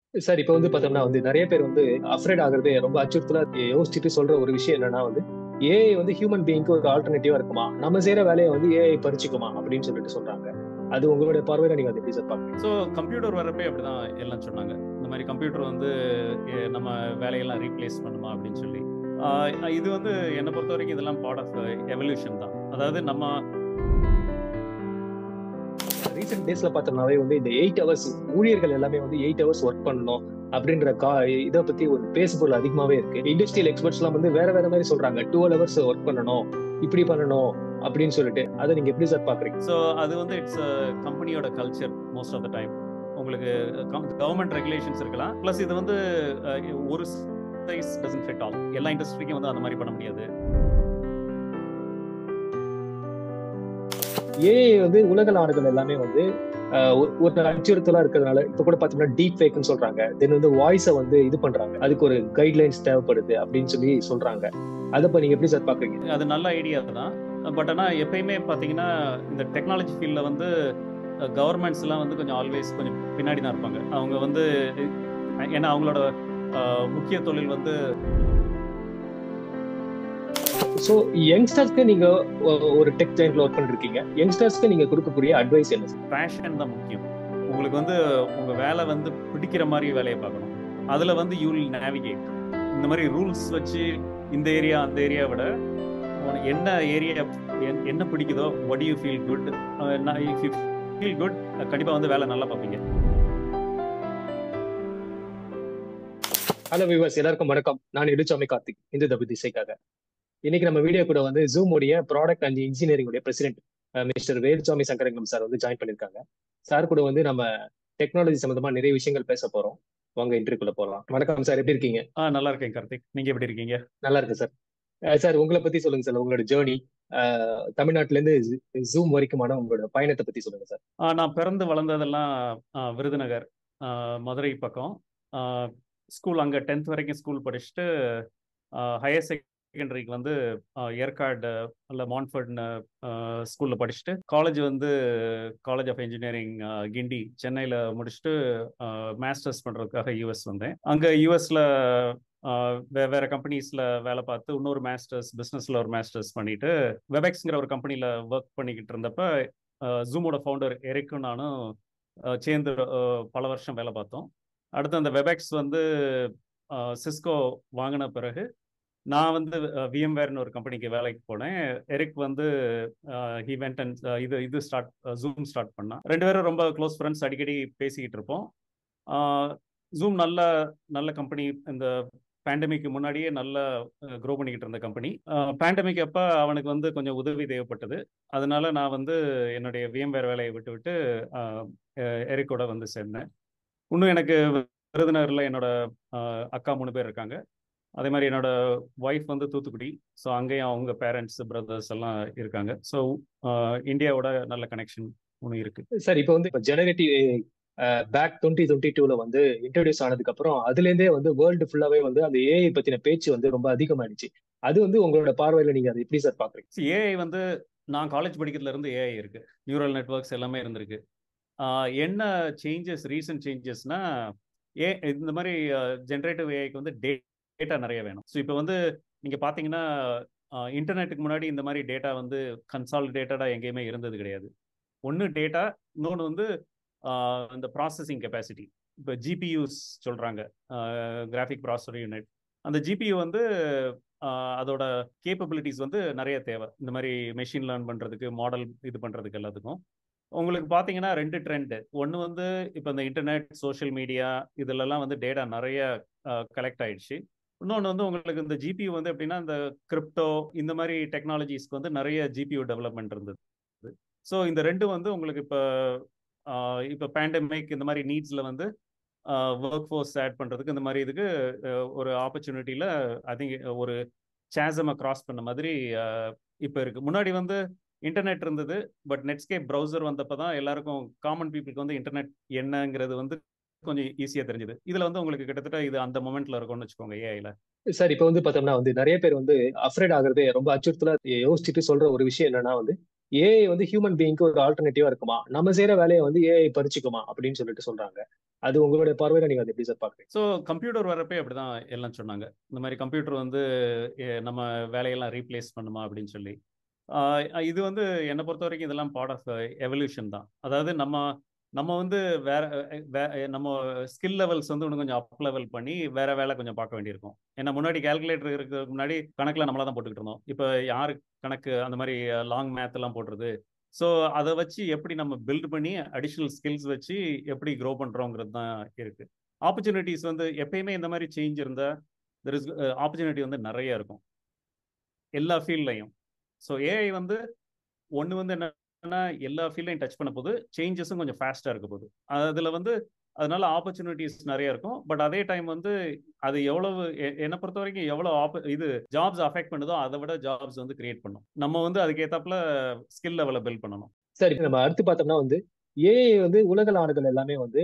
Sir இப்ப வந்து பார்த்தோம்னா வந்து நெறைய பேர் வந்து அஃப்ரைட் ஆகுறது ரொம்ப அச்சுறுத்தலா யோசிச்சுட்டு சொல்ற ஒரு விஷயம் என்னன்னா வந்து, ஏஐ வந்து ஹியூமன் பீயிங்க்கு ஒரு ஆல்டர்னேட்டிவா இருக்குமா? நம்ம செய்ற வேலைய வந்து ஏஐ பறிச்சுக்குமா? அப்படின்னு சொல்லிட்டு சொல்றாங்க. அது உங்களுடைய பார்வையில நீங்க அத எப்படி சார் பார்க்குறீங்க? ஸோ கம்ப்யூட்டர் வரப்பயே அப்படிதான் எல்லாம் சொன்னாங்க. இந்த மாரி கம்ப்யூட்டர் வந்து நம்ம வேலையெல்லாம் ரீப்ளேஸ் பண்ணுமா அப்படின்னு சொல்லி. இது வந்து என்ன பொறுத்தவரைக்கும் இதெல்லாம் பார்ட் ஆஃப் எவல்யூஷன் தான். அதாவது நம்ம ரீசென்ட் டேஸ்ல பார்த்தோம்னாவே வந்து இந்த 8 ஹவர்ஸ் ஊழியர்கள் எல்லாமே வந்து 8 ஹவர்ஸ் ஒர்க் பண்ணணும் அப்படின்ற இத பத்தி ஒரு பேசுபொருள் அதிகமாவே இருக்கு. இண்டஸ்ட்ரியல் எக்ஸ்பர்ட்ஸ்லாம் வந்து வேற வேற மாரி சொல்றாங்க. 12 ஹவர்ஸ் ஒர்க் பண்ணணும், இப்படி பண்ணணும் அப்படின்னு சொல்லிட்டு. அத நீங்க எப்படி சார் பார்க்குறீங்க? ஸோ அது வந்து இட்ஸ் கம்பெனியோட culture most of the time. உங்களுக்கு கவர்ன்மென்ட் ரெகுலேஷன்ஸ் இருக்கலாம். பிளஸ் இது வந்து ஒரு சைஸ் டசன்ட் ஃபிட் ஆல். எல்லா இண்டஸ்ட்ரிக்கும் வந்து அந்த மாரி பண்ண முடியாது. ஏஐ வந்து உலக நாடுகள் எல்லாமே வந்து ஒரு அச்சுறுத்தலா இருக்கிறதுனால இப்ப கூட பார்த்தோம்னா டீப் ஃபேக்ன்னு சொல்றாங்க. தென் வந்து வாய்ஸ வந்து இது பண்றாங்க. அதுக்கு ஒரு கைட்லைன்ஸ் தேவைப்படுது அப்படின்னு சொல்லி சொல்றாங்க. அத இப்ப நீங்க எப்படி சார் பார்க்குறீங்க? அது நல்ல ஐடியா தான். பட் ஆனா எப்பயுமே பார்த்தீங்கன்னா, இந்த டெக்னாலஜி ஃபீல்ட்ல வந்து கவர்ன்மெண்ட்ஸ்லாம் வந்து கொஞ்சம் ஆல்வேஸ் கொஞ்சம் பின்னாடி தான் இருப்பாங்க. அவங்க வந்து ஏன்னா அவங்களோட அ முக்கிய தொழில் வந்து சோ யங்ஸ்டர்ஸ்க்கு நீங்க ஒரு டெக் ஜாயின்ட்ல ஒர்க் பண்ணிருக்கீங்க. யங்ஸ்டர்ஸ்க்கு நீங்க குடுக்கக்கூடிய அட்வைஸ் என்ன சார்? பேஷன் தான் முக்கியம். உங்களுக்கு வந்து உங்க வேலை வந்து பிடிக்கிற மாரி வேலைய பார்க்கணும். அதுல வந்து யூ வில் நேவிகேட். இந்த மாரி ரூல்ஸ் வச்சு இந்த ஏரியா, அந்த ஏரியா விட உனக்கு என்ன ஏரியா என்ன பிடிக்குதோ, what do you feel good? If you feel good கண்டிப்பா வந்து வேலை நல்லா பார்ப்பீங்க. ஹலோ வியூவர்ஸ் எல்லாருக்கும் வணக்கம். நான் இடுச்சாமி கார்த்திக். இந்து தபி திசைக்காக. இன்னைக்கு நம்ம வீடியோ கூட வந்து Zoom உடைய ப்ராடக்ட் அண்ட் இன்ஜினியரிங் உடைய president mister Veluchamy Sankarangam sir வந்து ஜாயின் பண்ணிருக்காங்க. சார் கூட வந்து நம்ம டெக்னாலஜி சம்பந்தமா நிறைய விஷயங்கள் பேச போறோம். வாங்க இன்டர்வியூக்குள்ள போலாம். வணக்கம் சார், எப்படி இருக்கீங்க? நல்லா இருக்கேன் கார்த்திக். நீங்க எப்படி இருக்கீங்க? நல்லா இருக்கு சார். சார் உங்களை பத்தி சொல்லுங்க சார். உங்களோட ஜேர்னி தமிழ்நாட்டுல இருந்து ஜூம் வரைக்குமான உங்களோட பயணத்தை பத்தி சொல்லுங்க சார். நான் பிறந்து வளர்ந்ததெல்லாம் விருதுநகர், மதுரை பக்கம். ஸ்கூல் அங்கே 10th வரைக்கும் ஸ்கூல் படிச்சுட்டு ஹையர் செகண்டரிக்கு வந்து ஏற்காடு இல்லை மான்ஃபர்ட்னு ஸ்கூலில் படிச்சுட்டு காலேஜ் வந்து காலேஜ் ஆஃப் இன்ஜினியரிங் கிண்டி சென்னையில் முடிச்சுட்டு மாஸ்டர்ஸ் பண்ணுறதுக்காக யூஎஸ் வந்தேன். அங்கே யூஎஸில் வேற கம்பெனிஸில் வேலை பார்த்து இன்னொரு மாஸ்டர்ஸ் பிஸ்னஸில் ஒரு மாஸ்டர்ஸ் பண்ணிட்டு வெபெக்ஸ்ங்கிற ஒரு கம்பெனியில் ஒர்க் பண்ணிக்கிட்டு இருந்தப்ப ஜூமோட ஃபவுண்டர் எரிக்கும் நானும் சேர்ந்து பல வருஷம் வேலை பார்த்தோம். அடுத்து அந்த வெபெக்ஸ் வந்து சிஸ்கோ வாங்கின பிறகு நான் வந்து விஎம்வேர்னு ஒரு கம்பெனிக்கு வேலைக்கு போனேன். எரிக் வந்து ஹி வெண்ட் அண்ட் இது ஸ்டார்ட் ஜூம் ஸ்டார்ட் பண்ணான். ரெண்டு பேரும் ரொம்ப க்ளோஸ் ஃப்ரெண்ட்ஸ், அடிக்கடி பேசிக்கிட்டு இருப்போம். ஜூம் நல்ல நல்ல கம்பெனி. இந்த பேண்டமிக்கு முன்னாடியே நல்லா க்ரோ பண்ணிக்கிட்டு இருந்த கம்பெனி. பேண்டமிக் அப்போ அவனுக்கு வந்து கொஞ்சம் உதவி தேவைப்பட்டது. அதனால நான் வந்து என்னுடைய விஎம்வேர் வேலையை விட்டு விட்டு எரிக்கோட வந்து சேர்ந்தேன். இன்னும் எனக்கு விருதுநகரில் என்னோட அக்கா 3 பேர் இருக்காங்க. அதே மாதிரி என்னோட ஒய்ஃப் வந்து தூத்துக்குடி. ஸோ அங்கேயும் அவங்க பேரண்ட்ஸ் பிரதர்ஸ் எல்லாம் இருக்காங்க. ஸோ இந்தியாவோட நல்ல கனெக்ஷன் ஒன்று இருக்கு. சார் இப்போ வந்து இப்போ ஜெனரேட்டிவ் பேக் 2022ல வந்து இன்ட்ரோடியூஸ் ஆனதுக்கு அப்புறம் அதுல இருந்தே வந்து வேர்ல்டு ஃபுல்லாவே வந்து அந்த ஏஐ பத்தின பேச்சு வந்து ரொம்ப அதிகமாயிடுச்சு. அது வந்து உங்களோட பார்வையில நீங்க அதை எப்படி சார் பாக்குறீங்க? ஏஐ வந்து நான் காலேஜ் படிக்கிறதுல இருந்து ஏஐ இருக்கு. நியூரல் நெட்வொர்க்ஸ் எல்லாமே இருந்திருக்கு. என்ன சேஞ்சஸ், ரீசன்ட் சேஞ்சஸ்னா இந்த மாதிரி ஜென்ரேட்டிவ் ஏஐக்கு வந்து டேட்டா நிறைய வேணும். ஸோ இப்போ வந்து நீங்கள் பார்த்தீங்கன்னா இன்டர்நெட்டுக்கு முன்னாடி இந்த மாதிரி டேட்டா வந்து கன்சாலிடேட்டடாக எங்கேயுமே இருந்தது கிடையாது. ஒன்று டேட்டா, இன்னொன்று வந்து இந்த ப்ராசஸிங் கெப்பாசிட்டி. இப்போ ஜிபியூஸ் சொல்கிறாங்க, கிராஃபிக் ப்ராசஸர் யூனிட். அந்த ஜிபியூ வந்து அதோட கேப்பபிலிட்டிஸ் வந்து நிறைய தேவை. இந்த மாதிரி மெஷின் லேர்ன் பண்ணுறதுக்கு, மாடல் இது பண்ணுறதுக்கு எல்லாத்துக்கும். உங்களுக்கு பார்த்தீங்கன்னா 2 ட்ரெண்டு. ஒன்று வந்து இப்போ இந்த இன்டர்நெட், சோஷியல் மீடியா இதிலெல்லாம் வந்து டேட்டா நிறைய கலெக்ட் ஆயிடுச்சு. இன்னொன்று வந்து உங்களுக்கு இந்த ஜிபியூ வந்து எப்படின்னா இந்த கிரிப்டோ இந்த மாதிரி டெக்னாலஜிஸ்க்கு வந்து நிறைய ஜிபியூ டெவலப்மெண்ட் இருந்தது. ஸோ இந்த ரெண்டும் வந்து உங்களுக்கு இப்போ பேண்டமிக் இந்த மாதிரி நீட்ஸில் வந்து ஒர்க் ஃபோர்ஸ் ஆட் பண்ணுறதுக்கு இந்த மாதிரி இதுக்கு ஒரு ஆப்பர்ச்சுனிட்டியில் ஐ திங்க் ஒரு சேசமை கிராஸ் பண்ண மாதிரி இப்போ இருக்குது. முன்னாடி வந்து இன்டர்நெட் இருந்தது, பட் நெட்ஸ்கேப் ப்ரௌசர் வந்தப்போ தான் எல்லாருக்கும் காமன் பீப்புளுக்கு வந்து இன்டர்நெட் என்னங்கிறது வந்து கொஞ்சம் ஈஸியாக தெரிஞ்சுது. இதில் வந்து உங்களுக்கு கிட்டத்தட்ட இது அந்த மொமெண்ட்ல இருக்கும்னு வச்சுக்கோங்க ஏஐல. சார் இப்ப வந்து பார்த்தோம்னா வந்து நிறைய பேர் வந்து அஃப்ரைட் ஆகுறது ரொம்ப அச்சுறுத்தலா யோசிச்சுட்டு சொல்ற ஒரு விஷயம் என்னன்னா வந்து, ஏஐ வந்து ஹியூமன் பீயிங்க்கு ஒரு ஆல்டர்னேட்டிவா இருக்குமா? நம்ம செய்யற வேலையை வந்து ஏஐ பறிச்சுக்குமா? அப்படின்னு சொல்லிட்டு சொல்றாங்க. அது உங்களுடைய பார்வையில நீங்க அதை எப்படி சார் பாக்குறீங்க? ஸோ கம்ப்யூட்டர் வரப்பே அப்படிதான் எல்லாம் சொன்னாங்க. இந்த மாதிரி கம்ப்யூட்டர் வந்து நம்ம வேலையெல்லாம் ரீப்ளேஸ் பண்ணுமா அப்படின்னு சொல்லி. இது வந்து என்னை பொறுத்த வரைக்கும் இதெல்லாம் பார்ட் ஆஃப் எவல்யூஷன் தான். அதாவது நம்ம நம்ம வந்து வேற நம்ம ஸ்கில் லெவல்ஸ் வந்து இன்னும் கொஞ்சம் அப் லெவல் பண்ணி வேற வேலை கொஞ்சம் பார்க்க வேண்டியிருக்கும். ஏன்னா முன்னாடி கால்குலேட்டர் இருக்கிறதுக்கு முன்னாடி கணக்கில் நம்மளா தான் போட்டுக்கிட்டு இருந்தோம். இப்போ யாரு கணக்கு அந்த மாதிரி லாங் மேத் எல்லாம் போடுறது. ஸோ அதை வச்சு எப்படி நம்ம பில்ட் பண்ணி அடிஷ்னல் ஸ்கில்ஸ் வச்சு எப்படி க்ரோ பண்ணுறோங்கிறது தான் இருக்கு. ஆப்பர்ச்சுனிட்டிஸ் வந்து எப்பயுமே இந்த மாதிரி சேஞ்ச் இருந்தால் தெர் இஸ் ஆப்பர்ச்சுனிட்டி வந்து நிறைய இருக்கும் எல்லா ஃபீல்ட்லையும். ஸோ ஏஐ வந்து ஒன்று வந்து என்னன்னா எல்லா ஃபீல்டையும் டச் பண்ண போது சேஞ்சஸும் கொஞ்சம் ஃபாஸ்ட்டாக இருக்க போகுது. அதில் வந்து அதனால ஆப்பர்ச்சுனிட்டிஸ் நிறைய இருக்கும். பட் அதே டைம் வந்து அது எவ்வளவு என்னை பொறுத்த வரைக்கும் எவ்வளோ இது ஜாப்ஸ் அஃபெக்ட் பண்ணுதோ அதை விட ஜாப்ஸ் வந்து கிரியேட் பண்ணும். நம்ம வந்து அதுக்கேற்றாப்புல ஸ்கில் லெவலை பில்ட் பண்ணணும். சரி, நம்ம அடுத்து பார்த்தோம்னா வந்து ஏஐ வந்து உலக நாடுகள் எல்லாமே வந்து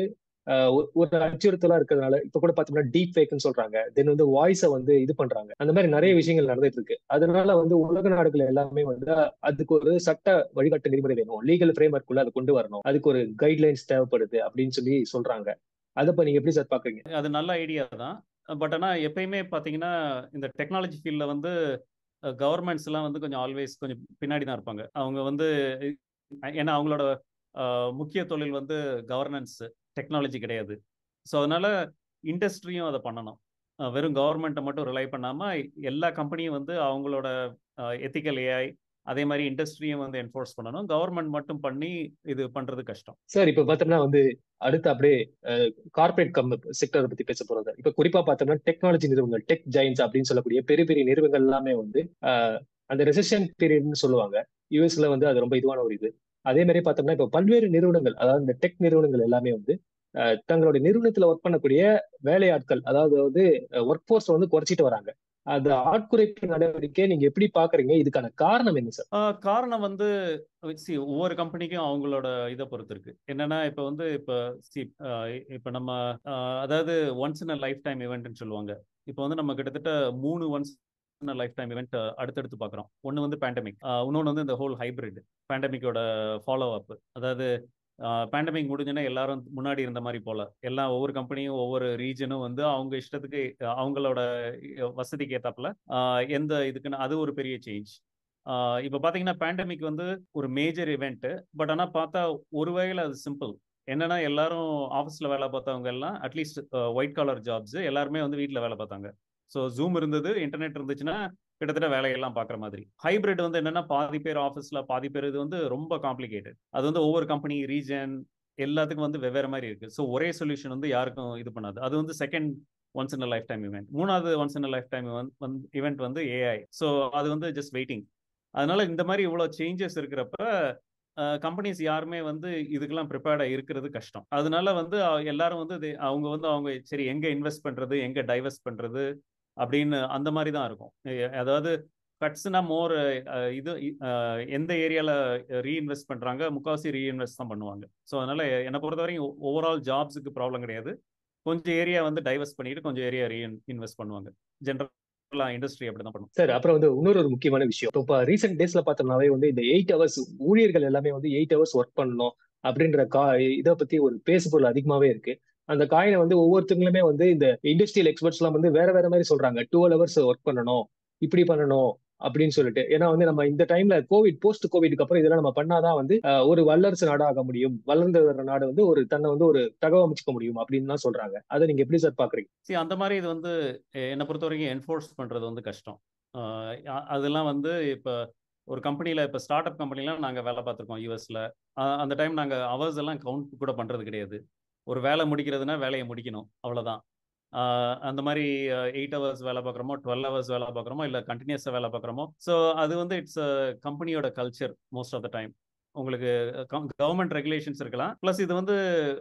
ஒரு அச்சுறுத்தலா இருக்கிறதுனால இப்ப கூட பார்த்தோம்னா டீப் ஃபேக்னு சொல்றாங்க. தென் வந்து வாய்ஸை வந்து இது பண்றாங்க. அந்த மாதிரி நிறைய விஷயங்கள் நடந்துட்டு இருக்கு. அதனால வந்து உலக நாடுகள் எல்லாமே வந்து அதுக்கு ஒரு சட்ட வழிகாட்டு நெறிமுறை வேணும், லீகல் ஃப்ரேம்வொர்க் குள்ள அதை கொண்டு வரணும், அதுக்கு ஒரு கைட்லைன்ஸ் தேவைப்படுது அப்படின்னு சொல்லி சொல்றாங்க. அதை இப்ப நீங்க எப்படி சார் பாக்குறீங்க? அது நல்ல ஐடியா தான். பட் ஆனால் எப்பயுமே பார்த்தீங்கன்னா இந்த டெக்னாலஜி ஃபீல்டில் வந்து கவர்மெண்ட்ஸ் எல்லாம் வந்து கொஞ்சம் ஆல்வேஸ் கொஞ்சம் பின்னாடி தான் இருப்பாங்க. அவங்க வந்து ஏன்னா அவங்களோட முக்கிய தொழில் வந்து கவர்னன்ஸ், டெக்னாலஜி கிடையாது. ஸோ அதனால இண்டஸ்ட்ரியும் அதை பண்ணணும். வெறும் கவர்மெண்ட்டை மட்டும் ரிலை பண்ணாமல் எல்லா கம்பெனியும் வந்து அவங்களோட எத்திக்கல் ஏஐ அதே மாதிரி இண்டஸ்ட்ரியும் வந்து என்ஃபோர்ஸ் பண்ணணும். கவர்மெண்ட் மட்டும் பண்ணி இது பண்றது கஷ்டம். சார் இப்ப பார்த்தோம்னா வந்து அடுத்து அப்படியே கார்பரேட் செக்டரை பத்தி பேச போறது. இப்ப குறிப்பா பார்த்தோம்னா டெக்னாலஜி நிறுவனங்கள், டெக் ஜெயின்ஸ் அப்படின்னு சொல்லக்கூடிய பெரிய பெரிய நிறுவனங்கள் எல்லாமே வந்து அந்த ரெசெஷன் பீரியட்னு சொல்லுவாங்க. யூஎஸ்ல வந்து அது ரொம்ப இதுவான ஒரு இது. அதே மாதிரி பார்த்தோம்னா இப்ப பல்வேறு நிறுவனங்கள், அதாவது இந்த டெக் நிறுவனங்கள் எல்லாமே வந்து தங்களுடைய நிறுவனத்துல ஒர்க் பண்ணக்கூடிய வேலையாட்கள், அதாவது வந்து ஒர்க் ஃபோர்ஸ் வந்து குறைச்சிட்டு வராங்க. அந்த ஆட்குறைப்பு நடவடிக்கை நீங்க எப்படி பாக்குறீங்க? இதுக்கான காரணம் என்ன சார்? காரணம் வந்து ஒவ்வொரு கம்பெனிக்கும் அவங்களோட இதை பொறுத்து இருக்கு. என்னன்னா இப்ப வந்து இப்ப நம்ம அதாவது once in a lifetime இவெண்ட்னு சொல்லுவாங்க. இப்போ வந்து நம்ம கிட்டத்தட்ட 3 once in a lifetime event அடுத்தடுத்து பார்க்குறோம். ஒன்று வந்து பேண்டமிக், இன்னொன்று வந்து இந்த ஹோல் ஹைபிரிட் பேண்டமிக்கோட ஃபாலோ அப். அதாவது பேண்டமிக் முடிஞ்சோன்னா எல்லாரும் முன்னாடி இருந்த மாதிரி போல எல்லாம் ஒவ்வொரு கம்பெனியும் ஒவ்வொரு ரீஜனும் வந்து அவங்க இஷ்டத்துக்கு அவங்களோட வசதிக்கு ஏத்தாப்புல எந்த இதுக்குன்னு அது ஒரு பெரிய சேஞ்ச். இப்போ பார்த்தீங்கன்னா பேண்டமிக் வந்து ஒரு மேஜர் இவெண்ட். பட் ஆனால் பார்த்தா ஒரு வகையில் அது சிம்பிள். என்னன்னா எல்லாரும் ஆஃபீஸில் வேலை பார்த்தவங்க எல்லாம் அட்லீஸ்ட் ஒயிட் காலர் ஜாப்ஸ் எல்லாருமே வந்து வீட்டில் வேலை பார்த்தாங்க. ஸோ ஜூம் இருந்தது, இன்டர்நெட் இருந்துச்சுன்னா கிட்டத்தட்ட வேலையெல்லாம் பார்க்குற மாதிரி. ஹைபிரிட் வந்து என்னன்னா பாதி பேர் ஆஃபீஸில் பாதி பேர், இது வந்து ரொம்ப காம்ப்ளிகேட்டட். அது வந்து ஒவ்வொரு கம்பெனி ரீஜன் எல்லாத்துக்கும் வந்து வெவ்வேறு மாதிரி இருக்கு. ஸோ ஒரே சொல்யூஷன் வந்து யாருக்கும் இது பண்ணாது. அது வந்து second once in a lifetime event. மூணாவது once in a lifetime event வந்து ஏஐ. ஸோ அது வந்து ஜஸ்ட் வெயிட்டிங். அதனால இந்த மாதிரி இவ்வளோ சேஞ்சஸ் இருக்கிறப்ப கம்பெனிஸ் யாருமே வந்து இதுக்கெல்லாம் ப்ரிப்பேர்டாக இருக்கிறது கஷ்டம். அதனால வந்து எல்லாரும் வந்து அவங்க வந்து அவங்க சரி எங்கே இன்வெஸ்ட் பண்ணுறது, எங்கே டைவெஸ்ட் பண்ணுறது அப்படின்னு அந்த மாதிரி தான் இருக்கும். அதாவது கட்ஸ்னா மோர் இது எந்த ஏரியாவில் ரீஇன்வெஸ்ட் பண்ணுறாங்க, முக்கால்வாசி ரீஇன்வெஸ்ட் தான் பண்ணுவாங்க. ஸோ அதனால என்னை பொறுத்த வரைக்கும் ஓவரால் ஜாப்ஸுக்கு ப்ராப்ளம் கிடையாது. கொஞ்சம் ஏரியா வந்து டைவெஸ்ட் பண்ணிட்டு கொஞ்சம் ஏரியா ரீஇன்வெஸ்ட் பண்ணுவாங்க. ஜென்ரலா இண்டஸ்ட்ரி அப்படிதான் பண்ணும். சார் அப்புறம் வந்து இன்னொரு ஒரு முக்கியமான விஷயம், இப்போ ரீசெண்ட் டேஸ்ல பார்த்தோம்னாவே வந்து இந்த 8 ஹவர்ஸ் ஊழியர்கள் எல்லாமே வந்து 8 ஹவர்ஸ் ஒர்க் பண்ணணும் அப்படின்ற இதை பத்தி ஒரு பேசுபொருள் அதிகமாவே இருக்கு. அந்த காயினை வந்து ஒவ்வொருத்தங்களுமே வந்து இந்த இண்டஸ்ட்ரியல் எக்ஸ்பர்ட்ஸ் எல்லாம் வந்து வேற வேற மாதிரி சொல்றாங்க. 12 ஹவர்ஸ் ஒர்க் பண்ணணும், இப்படி பண்ணணும் அப்படின்னு சொல்லிட்டு. ஏன்னா வந்து நம்ம இந்த டைம்ல போஸ்ட் கோவிட்க்கு அப்புறம் இதெல்லாம் நம்ம பண்ணாதான் வந்து ஒரு வல்லரசு நாடு ஆக முடியும், வளர்ந்து வர்ற நாடு வந்து ஒரு தன்னை வந்து ஒரு தகவமைச்சுக்க முடியும் அப்படின்னு தான் சொல்றாங்க. அதை நீங்க எப்படி சார் பாக்குறீங்க? அந்த மாதிரி இது வந்து என்னை பொறுத்த வரைக்கும் என்ஃபோர்ஸ் பண்றது வந்து கஷ்டம். அதெல்லாம் வந்து இப்போ ஒரு கம்பெனியில் இப்போ ஸ்டார்ட் அப் கம்பெனிலாம் நாங்கள் வேலை பார்த்துருக்கோம் யூஎஸ்ல. அந்த டைம் நாங்கள் ஹவர்ஸ் எல்லாம் கவுண்ட் கூட பண்ணுறது கிடையாது. ஒரு வேலை முடிக்கிறதுனா வேலையை முடிக்கணும், அவ்வளோதான். அந்த மாதிரி 8 ஹவர்ஸ் வேலை பார்க்குறோமோ, 12 ஹவர்ஸ் வேலை பார்க்குறோமோ, இல்லை கண்டினியூஸாக வேலை பார்க்குறோமோ. ஸோ அது வந்து இட்ஸ் கம்பெனியோட culture most of the time. உங்களுக்கு கவர்மெண்ட் ரெகுலேஷன்ஸ் இருக்கலாம். ப்ளஸ் இது வந்து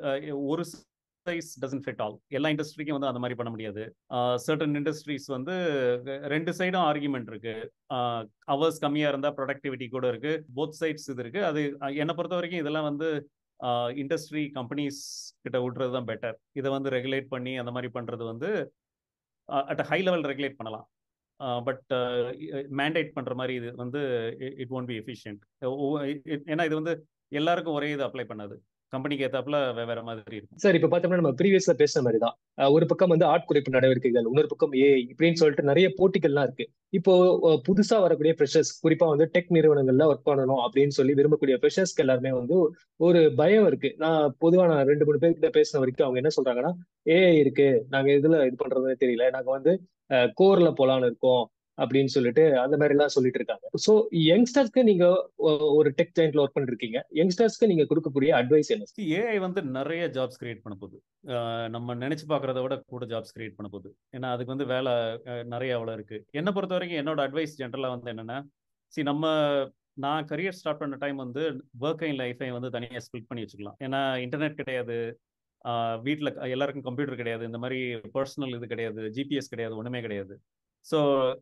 ஒரு சைஸ் டசன்ட் ஃபிட் ஆல். எல்லா இண்டஸ்ட்ரிக்கும் வந்து அந்த மாதிரி பண்ண முடியாது. சர்டன் இண்டஸ்ட்ரீஸ் வந்து ரெண்டு சைடும் ஆர்குமெண்ட் இருக்கு. ஹவர்ஸ் கம்மியாக இருந்தால் ப்ரொடக்டிவிட்டி கூட இருக்கு. போத் சைட்ஸ் இது இருக்கு. அது என்னை பொறுத்த வரைக்கும் இதெல்லாம் வந்து இண்டஸ்ட்ரி கம்பெனிஸ் கிட்ட விடுறது தான் பெட்டர். இதை வந்து ரெகுலேட் பண்ணி அந்த மாதிரி பண்றது வந்து at a high level regulate பண்ணலாம். பட் மேண்டேட் பண்ற மாதிரி இது வந்து இட் ஒன்ட் பி எஃபிஷியன்ட். ஏன்னா இது வந்து எல்லாருக்கும் ஒரே இது அப்ளை பண்ணாது. கம்பெனிக்கு ஏத்தாப்புல வேற மாதிரி இருக்கும். சார் இப்ப பார்த்தோம்னா நம்ம ப்ரீவியஸ்ல பேசின மாதிரி தான். ஒரு பக்கம் வந்து ஆட்குறைப்பு நடவடிக்கைகள், இன்னொரு பக்கம் ஏஐ இப்படின்னு சொல்லிட்டு நிறைய போட்டிகள்லாம் இருக்கு. இப்போ புதுசா வரக்கூடிய ஃப்ரெஷர்ஸ், குறிப்பா வந்து டெக் நிறுவனங்கள்ல ஒர்க் பண்ணணும் அப்படின்னு சொல்லி விரும்பக்கூடிய ஃப்ரெஷர்ஸ்க்கு எல்லாருமே வந்து ஒரு பயம் இருக்கு. நான் 2, 3 பேர்கிட்ட பேசின வரைக்கும் அவங்க என்ன சொல்றாங்கன்னா, ஏஐ இருக்கு. நாங்க இதுல இது பண்றதுன்னு தெரியல. நாங்க வந்து கோர்ல போலான்னு இருக்கோம். அப்படின்னு சொல்லிட்டு அந்த மாதிரி எல்லாம் சொல்லிட்டு இருக்காங்க. சோ யங்ஸ்டர்ஸ்க்கு நீங்க ஒரு டெக் ஜாயின்ட்ல ஒர்க் பண்ணிருக்கீங்க. யங்ஸ்டர்ஸ்க்கு நீங்க கொடுக்கக்கூடிய அட்வைஸ் என்ன? ஏஐ வந்து நிறைய ஜாப்ஸ் கிரியேட் பண்ண போகுது. நம்ம நினைச்சு பார்க்கறத விட கூட ஜாப்ஸ் கிரியேட் பண்ண போகுது. ஏன்னா அதுக்கு வந்து வேலை நிறைய அவ்வளோ இருக்கு. என்னை பொறுத்த வரைக்கும் என்னோட அட்வைஸ் ஜென்ரலா வந்து என்னன்னா, நான் கரியர் ஸ்டார்ட் பண்ண டைம் வந்து ஒர்க்கையும் லைஃபையும் வந்து தனியாக ஸ்பிளிட் பண்ணி வச்சுக்கலாம். ஏன்னா இன்டர்நெட் கிடையாது, வீட்டில் எல்லாருக்கும் கம்ப்யூட்டர் கிடையாது, இந்த மாதிரி பர்சனல் இது கிடையாது, ஜிபிஎஸ் கிடையாது, ஒன்றுமே கிடையாது. ஸோ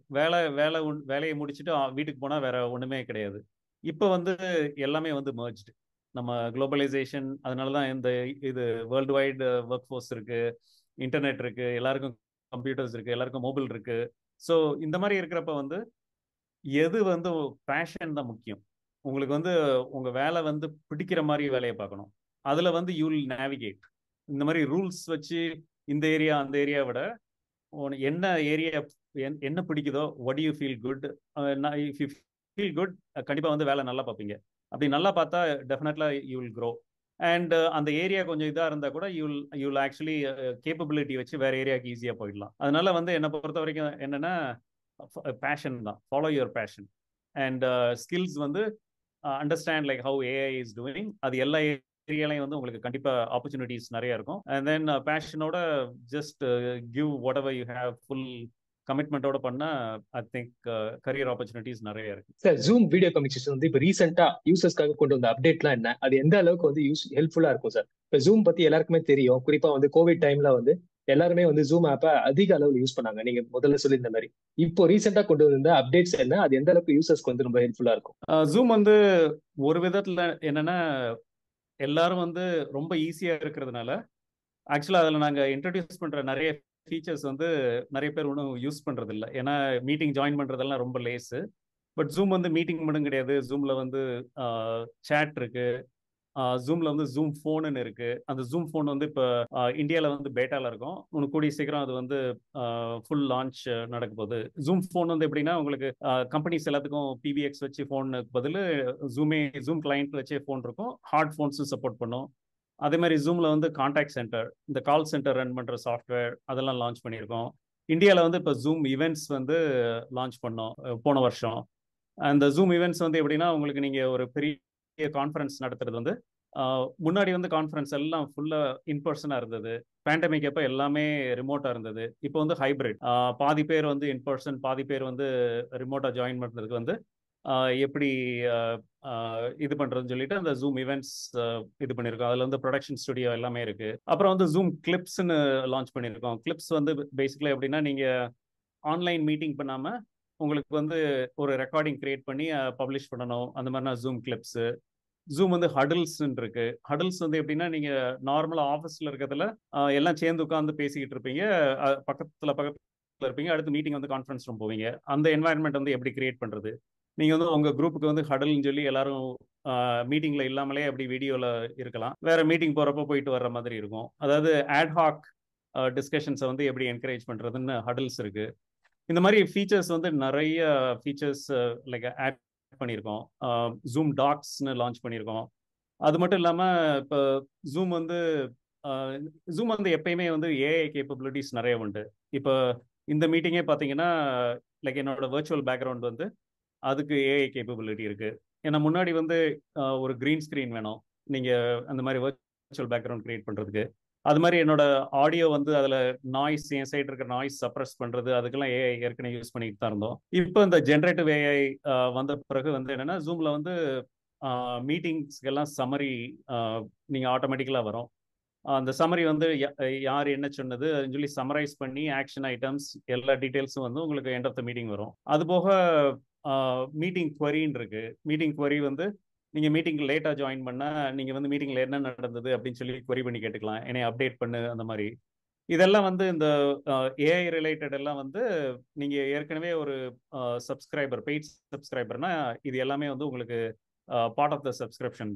வேலையை முடிச்சுட்டு வீட்டுக்கு போனால் வேற ஒன்றுமே கிடையாது. இப்போ வந்து எல்லாமே வந்து மர்ஜ்டு. நம்ம குளோபலைசேஷன், அதனால தான் இந்த இது வேர்ல்டு வைடு ஒர்க் ஃபோர்ஸ் இருக்கு, இன்டர்நெட் இருக்கு, எல்லாருக்கும் கம்ப்யூட்டர்ஸ் இருக்கு, எல்லாருக்கும் மொபைல் இருக்கு. ஸோ இந்த மாதிரி இருக்கிறப்ப வந்து எது வந்து பேஷன் தான் முக்கியம். உங்களுக்கு வந்து உங்க வேலை வந்து பிடிக்கிற மாதிரி வேலையை பார்க்கணும். அதுல வந்து யூ வில் நேவிகேட். இந்த மாதிரி ரூல்ஸ் வச்சு இந்த ஏரியா அந்த ஏரியா விட என்ன ஏரியா என்ன பிடிக்குதோ, what do you feel good, if you feel good கண்டிப்பா வந்து வேலை நல்லா பார்ப்பீங்க. அப்படி நல்லா பார்த்தா definitely you will grow. And அந்த ஏரியா கொஞ்சம் இதாக இருந்தால் கூட யூ வில் ஆக்சுவலி கேப்பபிலிட்டி வச்சு வேற ஏரியாவுக்கு ஈஸியாக போயிடலாம். அதனால வந்து என்னை பொறுத்த வரைக்கும் என்னன்னா, பேஷன் தான், follow your passion. And skills வந்து understand like how AI is doing. அது எல்லா ஏரியாலையும் வந்து உங்களுக்கு கண்டிப்பா ஆப்பர்ச்சுனிட்டிஸ் நிறைய இருக்கும். அண்ட் தென் பேஷனோட just give whatever you have, full கமிட்மெண்டோட பண்ணா ஐ திங்க் கரியர் ஆப்பர்ச்சுனிட்டிஸ் நிறைய இருக்கு. சார் ஜூம் வீடியோ கம்யூனிகேஷன் வந்து இப்போ ரீசெண்டா யூசர்ஸ்க்காக கொண்டு வந்த அப்டேட்லாம் என்ன, அது எந்த அளவுக்கு வந்து ஹெல்ப்ஃபுல்லா இருக்கும் சார்? இப்போ ஜூம் பத்தி எல்லாருக்குமே தெரியும். குறிப்பா வந்து கோவிட் டைம்ல வந்து எல்லாருமே வந்து ஜூம் ஆப்பை அதிக அளவில் யூஸ் பண்ணாங்க. நீங்க முதல்ல சொல்லியிருந்த மாதிரி இப்போ ரீசெண்டா கொண்டு வந்த அப்டேட்ஸ் என்ன, அது எந்த அளவுக்கு யூசர்ஸ்க்கு வந்து ரொம்ப ஹெல்ப்ஃபுல்லா இருக்கும்? ஜூம் வந்து ஒரு விதத்துல என்னன்னா, எல்லாரும் வந்து ரொம்ப ஈஸியா இருக்கிறதுனால ஆக்சுவலா அதில் நாங்கள் இன்ட்ரடியூஸ் பண்ற நிறைய ஃபீச்சர்ஸ் வந்து நிறைய பேர் ஒன்றும் யூஸ் பண்றது இல்லை. ஏன்னா மீட்டிங் ஜாயின் பண்றதெல்லாம் ரொம்ப லேஸு. பட் ஜூம் வந்து மீட்டிங் மட்டும் கிடையாது. ஜூம்ல வந்து சேட் இருக்கு. ஜூம்ல வந்து ஜூம் ஃபோனுன்னு இருக்கு. அந்த ஜூம் ஃபோன் வந்து இப்போ இந்தியாவில் வந்து பேட்டால இருக்கும். உனக்கு கூடிய சீக்கிரம் அது வந்து ஃபுல் லான்ச் நடக்க போகுது. ஜூம் ஃபோன் வந்து எப்படின்னா, உங்களுக்கு கம்பெனிஸ் எல்லாத்துக்கும் பிபிஎக்ஸ் வச்சு ஃபோனுக்கு பதில் ஜூம் கிளைண்ட் வச்சே ஃபோன் இருக்கும். ஹார்ட் ஃபோன்ஸும் சப்போர்ட் பண்ணும். அதே மாதிரி ஜூம்ல வந்து கான்டாக்ட் சென்டர், இந்த கால் சென்டர் ரன் பண்ற சாஃப்ட்வேர் அதெல்லாம் லான்ச் பண்ணியிருக்கோம். இந்தியாவில் வந்து இப்போ ஜூம் ஈவெண்ட்ஸ் வந்து லான்ச் பண்ணோம் போன வருஷம். அந்த ஜூம் ஈவெண்ட்ஸ் வந்து எப்படின்னா, உங்களுக்கு நீங்க ஒரு பெரிய கான்ஃபரன்ஸ் நடத்துறது வந்து முன்னாடி வந்து கான்ஃபரன்ஸ் எல்லாம் ஃபுல்லா இன்பர்சனா இருந்தது. பேண்டமிக் அப்போ எல்லாமே ரிமோட்டா இருந்தது. இப்போ வந்து ஹைபிரிட், பாதி பேர் வந்து இன்பர்சன், பாதி பேர் வந்து ரிமோட்டா ஜாயின் பண்றதுக்கு வந்து எப்படி இது பண்றதுன்னு சொல்லிட்டு அந்த ஜூம் ஈவெண்ட்ஸ் இது பண்ணியிருக்கோம். அதுல வந்து ப்ரொடக்ஷன் ஸ்டுடியோ எல்லாமே இருக்கு. அப்புறம் வந்து ஜூம் கிளிப்ஸ்ன்னு லான்ச் பண்ணியிருக்கோம். கிளிப்ஸ் வந்து பேசிக்கலி எப்படின்னா, நீங்க ஆன்லைன் மீட்டிங் பண்ணாம உங்களுக்கு வந்து ஒரு ரெக்கார்டிங் கிரியேட் பண்ணி பப்ளிஷ் பண்ணணும். அந்த மாதிரினா ஜூம் கிளிப்ஸ். ஜூம் வந்து ஹடில்ஸ் இருக்கு. ஹடில்ஸ் வந்து எப்படின்னா, நீங்க நார்மலா ஆஃபீஸ்ல இருக்கிறதுல எல்லாம் சேர்ந்து உட்காந்து பேசிக்கிட்டு இருப்பீங்க, பக்கத்துல இருப்பீங்க, அடுத்து மீட்டிங் வந்து கான்ஃபரன்ஸ் ரூம் போவீங்க. அந்த என்வாயன்மெண்ட் வந்து எப்படி கிரியேட் பண்றது? நீங்க வந்து உங்க குரூப்புக்கு வந்து ஹடல்னு சொல்லி எல்லாரும் மீட்டிங்ல இல்லாமலே அப்படி வீடியோல இருக்கலாம். வேற மீட்டிங் போறப்ப போயிட்டு வர்ற மாதிரி இருக்கும். அதாவது ஆட்ஹாக் டிஸ்கஷன்ஸை வந்து எப்படி என்கரேஜ் பண்றதுன்னு ஹடல்ஸ் இருக்கு. இந்த மாதிரி ஃபீச்சர்ஸ் வந்து நிறைய ஃபீச்சர்ஸ் லைக் ஆட் பண்ணியிருக்கோம். ஜூம் டாக்ஸ்னு லான்ச் பண்ணியிருக்கோம். அது மட்டும் இல்லாமல் இப்போ ஜூம் வந்து எப்பயுமே வந்து ஏஐ கேப்பபிலிட்டிஸ் நிறைய உண்டு. இப்போ இந்த மீட்டிங்கே பார்த்தீங்கன்னா, லைக் என்னோட வர்ச்சுவல் பேக்ரவுண்ட் வந்து அதுக்கு ஏஐ கேப்பபிலிட்டி இருக்கு. ஏன்னா முன்னாடி வந்து ஒரு கிரீன் ஸ்க்ரீன் வேணும் நீங்க அந்த மாதிரி வர்ச்சுவல் பேக்ரவுண்ட் கிரியேட் பண்றதுக்கு. அது மாதிரி என்னோட ஆடியோ வந்து அதுல நாய்ஸ், என் சைடு இருக்கிற நாய்ஸ் சப்ரஸ் பண்றது, அதுக்கெல்லாம் ஏஐ ஏற்கனவே யூஸ் பண்ணிட்டு தான் இருந்தோம். இப்போ இந்த ஜென்ரேட்டிவ் ஏஐ வந்த பிறகு வந்து என்னன்னா, ஜூம்ல வந்து மீட்டிங்ஸ்க்கு எல்லாம் சம்மரி நீங்க ஆட்டோமேட்டிக்கலா வரும். அந்த சம்மரி வந்து யார் என்ன சொன்னது சொல்லி சம்மரைஸ் பண்ணி ஆக்ஷன் ஐட்டம்ஸ் எல்லா டீட்டெயில்ஸும் வந்து உங்களுக்கு எண்ட் ஆஃப் த மீட்டிங் வரும். அது போக மீட்டிங் குவரின்னு இருக்கு. மீட்டிங் குவரி வந்து நீங்க மீட்டிங் லேட்டா ஜாயின் பண்ணா நீங்க வந்து மீட்டிங்ல என்ன நடந்தது அப்படின்னு சொல்லி குவரி பண்ணி கேட்டுக்கலாம், என்னை அப்டேட் பண்ணு அந்த மாதிரி. இதெல்லாம் வந்து இந்த ஏஐ ரிலேட்டட் எல்லாம் வந்து நீங்க ஏற்கனவே ஒரு சப்ஸ்கிரைபர், பெய்ட் சப்ஸ்கிரைபர்னா இது எல்லாமே வந்து உங்களுக்கு பார்ட் ஆஃப் த சப்ஸ்கிரிப்ஷன் தான்.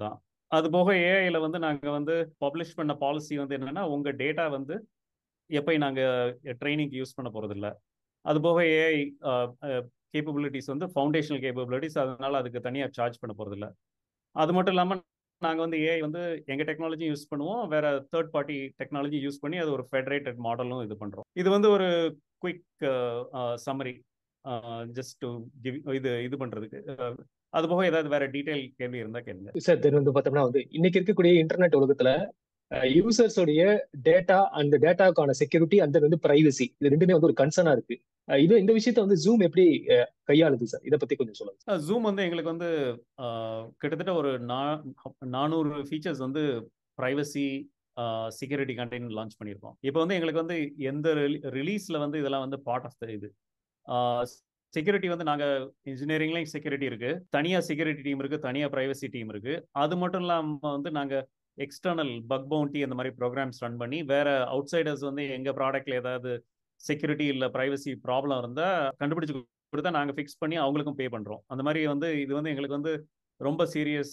அது போக ஏஐல வந்து நாங்கள் வந்து பப்ளிஷ் பண்ண பாலிசி வந்து என்னன்னா, உங்கள் டேட்டா வந்து எப்பயும் நாங்கள் ட்ரைனிங்க்கு யூஸ் பண்ண போகிறதில்ல. அது போக ஏஐ கேப்பபிலிட்டிஸ் வந்து ஃபவுண்டேஷனல் கேப்பபிலிட்டிஸ், அதனால அதுக்கு தனியாக சார்ஜ் பண்ண போகிறதில்ல. அது மட்டும் இல்லாமல் நாங்கள் வந்து ஏஐ வந்து எங்கள் டெக்னாலஜி யூஸ் பண்ணுவோம், வேற தேர்ட் பார்ட்டி டெக்னாலஜி யூஸ் பண்ணி அது ஒரு ஃபெடரேட்டட் மாடலும் இது பண்ணுறோம். இது வந்து ஒரு quick summary, just to give இது பண்ணுறதுக்கு. அது போக ஏதாவது வேற டீட்டெயில் கேள்வி இருந்தால் கேளுங்க. சார் தென் வந்து பார்த்தோம்னா வந்து இன்னைக்கு இருக்கக்கூடிய இன்டர்நெட் உலகத்துல யூசர்ஸோடைய டேட்டா அந்த டேட்டாவுக்கான செக்யூரிட்டி அந்த வந்து பிரைவசி இது ரெண்டுமே வந்து ஒரு கன்சர்னா இருக்கு. இந்த விஷயத்த வந்து ஜூம் எப்படி கையாளுது சார்? இதை பத்தி கொஞ்சம் சொல்லுங்க. ஜூம் வந்து எங்களுக்கு வந்து கிட்டத்தட்ட ஒரு 400 ஃபீச்சர்ஸ் வந்து ப்ரைவசி செக்யூரிட்டி கண்டெய்ன் லான்ச் பண்ணியிருக்கோம். இப்போ வந்து எங்களுக்கு வந்து எந்த ரிலீஸில் வந்து இதெல்லாம் வந்து பார்ட் ஆஃப் த இது செக்யூரிட்டி வந்து நாங்கள் இன்ஜினியரிங்லேயும் செக்யூரிட்டி இருக்குது, தனியாக செக்யூரிட்டி டீம் இருக்குது, தனியாக ப்ரைவசி டீம் இருக்குது. அது மட்டும் இல்லாமல் வந்து நாங்கள் எக்ஸ்டர்னல் பக் பவுண்டி அந்த மாதிரி ப்ரோக்ராம்ஸ் ரன் பண்ணி வேற அவுட் சைடர்ஸ் வந்து எங்கள் ப்ராடக்ட்ல ஏதாவது செக்யூரிட்டி இல்லை ப்ரைவசி ப்ராப்ளம் இருந்தால் கண்டுபிடிச்சு கொடுத்தா நாங்கள் ஃபிக்ஸ் பண்ணி அவங்களுக்கும் பே பண்ணுறோம். அந்த மாதிரி வந்து இது வந்து எங்களுக்கு வந்து ரொம்ப சீரியஸ்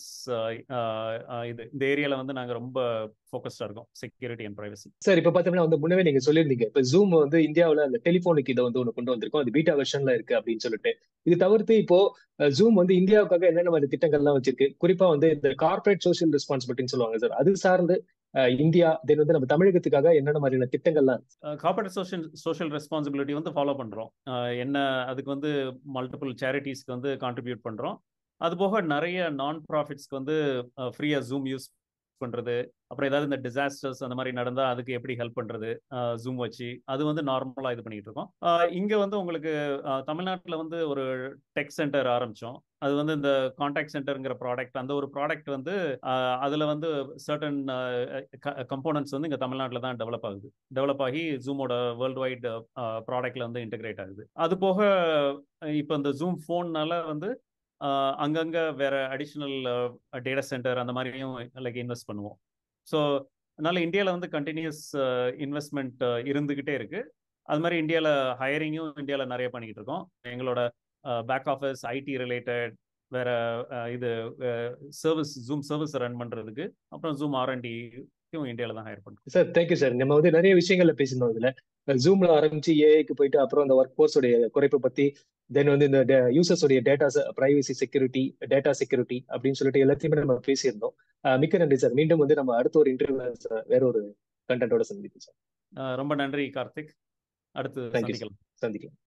இந்த ஏரியாவில் வந்து நாங்கள் ரொம்ப ஃபோக்கஸ்டாக இருக்கோம், செக்யூரிட்டி அண்ட் ப்ரைவசி. சார் இப்போ பார்த்தோம்னா வந்து முன்னவே நீங்க சொல்லியிருந்தீங்க இப்போ ஜூம் வந்து இந்தியாவில் அந்த டெலிஃபோனுக்கு இதை வந்து ஒன்று கொண்டு வந்திருக்கோம், அது பீட்டா வெர்ஷன்ல இருக்கு அப்படின்னு சொல்லிட்டு. இது தவிர்த்து இப்போ ஜூம் வந்து இந்தியாவுக்காக என்னென்ன மாதிரி திட்டங்கள்லாம் வச்சிருக்கு, குறிப்பா வந்து இந்த கார்பரேட் சோஷியல் ரெஸ்பான்சிபிலிட்டின்னு சொல்லுவாங்க சார், அது சார்ந்து இந்தியா தென் வந்து நம்ம தமிழகத்துக்காக என்னென்ன மாதிரியான திட்டங்கள்லாம் கார்பரேட் சோஷியல் ரெஸ்பான்சிபிலிட்டி வந்து ஃபாலோ பண்ணுறோம். என்ன அதுக்கு வந்து மல்டிபிள் சேரிட்டிஸ்க்கு வந்து கான்ட்ரிபியூட் பண்ணுறோம். அது போக நிறைய நான் ப்ராஃபிட்ஸ்க்கு வந்து ஃப்ரீயாக ஜூம் யூஸ் பண்ணுறது, அப்புறம் ஏதாவது இந்த டிசாஸ்டர்ஸ் அந்த மாதிரி நடந்தால் அதுக்கு எப்படி ஹெல்ப் பண்ணுறது ஜூம் வச்சு, அது வந்து நார்மலாக இது பண்ணிட்டு இருக்கோம். இங்கே வந்து உங்களுக்கு தமிழ்நாட்டில் வந்து ஒரு டெக் சென்டர் ஆரம்பித்தோம். அது வந்து இந்த கான்டாக்ட் சென்டருங்கிற ப்ராடக்ட், அந்த ஒரு ப்ராடக்ட் வந்து அதில் வந்து சர்டன் கம்போனன்ட்ஸ் வந்து இங்கே தமிழ்நாட்டில் தான் டெவலப் ஆகி ஜூமோட வேர்ல்டு வைட் ப்ராடக்ட்ல வந்து இன்டெகிரேட் ஆகுது. அது போக இப்போ இந்த ஜூம் ஃபோன்னால வந்து அங்கங்கே வேற அடிஷ்னல் டேட்டா சென்டர் அந்த மாதிரியும் லைக் இன்வெஸ்ட் பண்ணுவோம். ஸோ அதனால இந்தியாவில் வந்து கண்டினியூஸ் இன்வெஸ்ட்மெண்ட் இருந்துக்கிட்டே இருக்கு. அது மாதிரி இந்தியாவில் ஹையரிங்கும் இந்தியாவில் நிறைய பண்ணிக்கிட்டு இருக்கோம். எங்களோட பேக் ஆஃபீஸ் ஐடி ரிலேட்டட் வேற இது சர்வீஸ் ஜூம் சர்வீஸ் ரன் பண்ணுறதுக்கு, அப்புறம் ஜூம் R&D இந்தியாவில் தான் ஹையர் பண்ணுறோம். Sir thank you sir. நம்ம வந்து நிறைய விஷயங்கள்ல பேசினோம் இதுல. ஜூம்ல ஆரம்பிச்சு ஏஐக்கு போயிட்டு அப்புறம் அந்த ஒர்க் ஃபோர்ஸ் உடைய குறைப்பை பத்தி, தென் வந்து இந்த யூசர்ஸ் உடைய data privacy security, data security அப்படின்னு சொல்லிட்டு எல்லாத்தையுமே நம்ம பேசியிருந்தோம். மிக்க நன்றி சார். மீண்டும் வந்து நம்ம அடுத்த ஒரு இன்டர்வியூ வேற ஒரு கண்டென்ட்டோட சந்திப்போம் சார். ரொம்ப நன்றி கார்த்திக். அடுத்து சந்திக்கலாம்.